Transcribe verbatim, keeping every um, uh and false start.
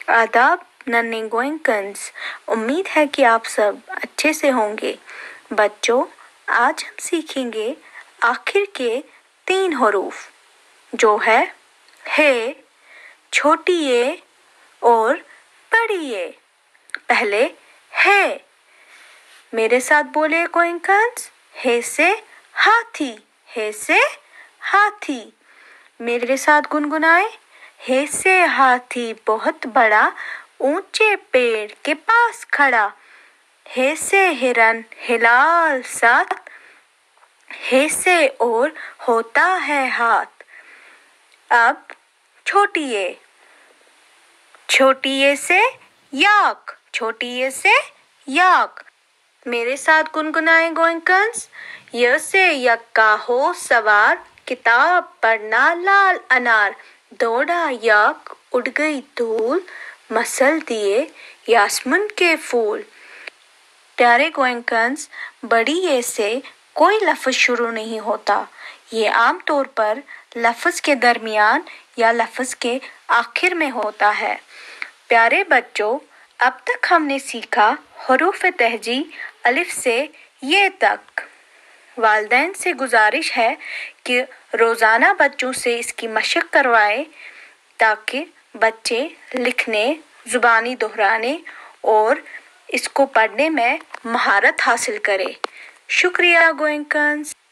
आदाब नन्हे गोएंकन्स, उम्मीद है कि आप सब अच्छे से होंगे। बच्चों, आज हम सीखेंगे आखिर के तीन हरूफ जो है हे, छोटी ए और बड़ी ए। पहले हे, मेरे साथ बोले गोएंकन्स। हे से हाथी, हे से हाथी। मेरे साथ गुनगुनाए। हे से हाथी बहुत बड़ा ऊंचे पेड़ के पास खड़ा। हे से हिरन हिलाल साथ, हे से और होता है हाथ। अब छोटी ए, छोटी ए से याक, छोटी ए से याक। मेरे साथ गुनगुनाए गोएंकन्स। य से यक्का हो सवार, किताब पढ़ना लाल अनार। दौड़ा याक उड़ गई धूल, मसल दिए यास्मीन के फूल। प्यारे गोएंकन्स, बड़ी ए से कोई लफ्ज़ शुरू नहीं होता। ये आम तौर पर लफ्ज़ के दरमियान या लफ्ज़ के आखिर में होता है। प्यारे बच्चों, अब तक हमने सीखा हरूफ तहजी अलिफ से ये तक। वालिदैन से गुजारिश है कि रोज़ाना बच्चों से इसकी मशक करवाएं ताकि बच्चे लिखने, ज़ुबानी दोहराने और इसको पढ़ने में महारत हासिल करें। शुक्रिया गोएंकन्स।